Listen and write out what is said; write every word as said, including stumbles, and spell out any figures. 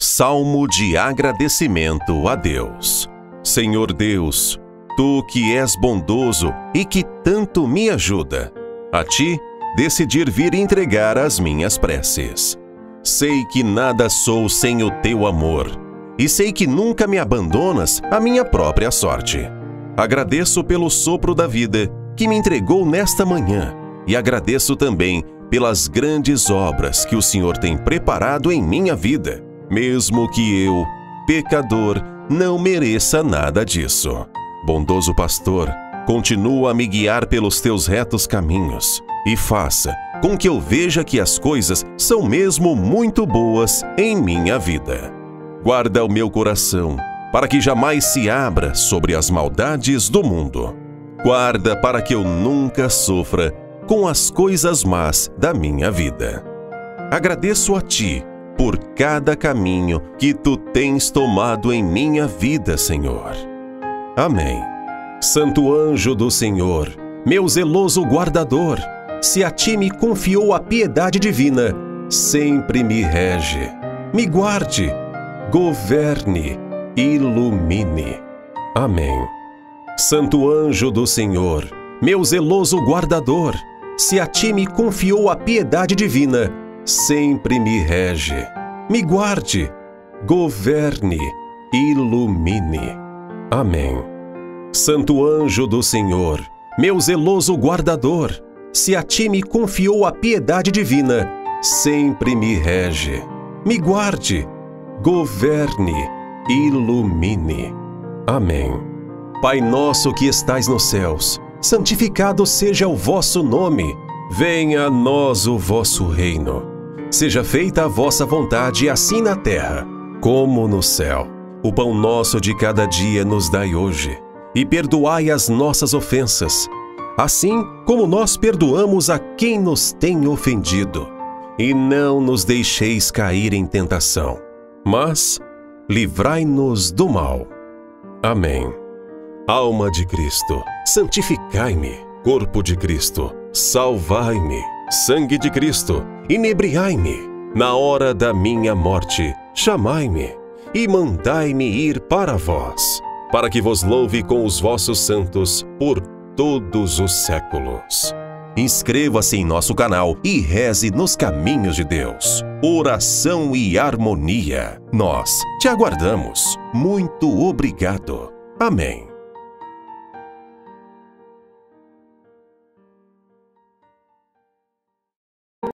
Salmo de agradecimento a Deus. Senhor Deus, Tu que és bondoso e que tanto me ajuda, a Ti decidir vir entregar as minhas preces. Sei que nada sou sem o Teu amor, e sei que nunca me abandonas à minha própria sorte. Agradeço pelo sopro da vida que me entregou nesta manhã, e agradeço também pelas grandes obras que o Senhor tem preparado em minha vida, mesmo que eu, pecador, não mereça nada disso. Bondoso pastor, continua a me guiar pelos teus retos caminhos e faça com que eu veja que as coisas são mesmo muito boas em minha vida. Guarda o meu coração, para que jamais se abra sobre as maldades do mundo. Guarda para que eu nunca sofra com as coisas más da minha vida. Agradeço a Ti por cada caminho que Tu tens tomado em minha vida, Senhor. Amém. Santo anjo do Senhor, meu zeloso guardador, se a Ti me confiou a piedade divina, sempre me rege, me guarde, governe, ilumine. Amém. Santo anjo do Senhor, meu zeloso guardador, se a Ti me confiou a piedade divina, sempre me rege, me guarde, governe, ilumine. Amém. Santo anjo do Senhor, meu zeloso guardador, se a Ti me confiou a piedade divina, sempre me rege, me guarde, governe, ilumine. Amém. Pai nosso que estais nos céus, santificado seja o vosso nome. Venha a nós o vosso reino. Seja feita a vossa vontade, assim na terra, como no céu. O pão nosso de cada dia nos dai hoje, e perdoai as nossas ofensas, assim como nós perdoamos a quem nos tem ofendido. E não nos deixeis cair em tentação, mas livrai-nos do mal. Amém. Alma de Cristo, santificai-me. Corpo de Cristo, salvai-me. Sangue de Cristo, inebriai-me. Na hora da minha morte, chamai-me e mandai-me ir para vós, para que vos louve com os vossos santos por todos os séculos. Inscreva-se em nosso canal e reze nos caminhos de Deus. Oração e harmonia. Nós te aguardamos. Muito obrigado. Amém.